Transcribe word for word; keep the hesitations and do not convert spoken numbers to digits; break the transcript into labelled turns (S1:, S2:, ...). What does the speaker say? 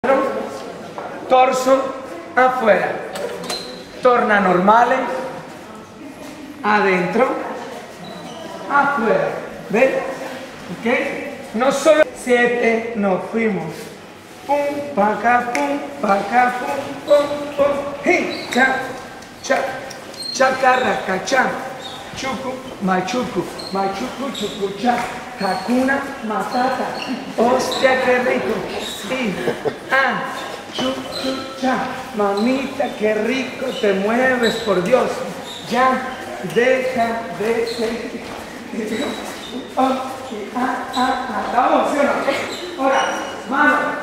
S1: torso afuera, torna normale, adentro, afuera, ¿ven? ¿Ok? No solo siete, nos fuimos, pum, pa' acá, pum, pa' acá, pum, pum, pum, hey, cha, cha, chacarraca, cha, chucu, machucu, machucu, chucu, cha, Hakuna Matata, hostia qué rico, sí, ah, chu, chu, cha, mamita qué rico te mueves, por Dios, ya, deja de seguir, oh, ah, ah, ah, vamos, ¿sí o no? Ahora, mano.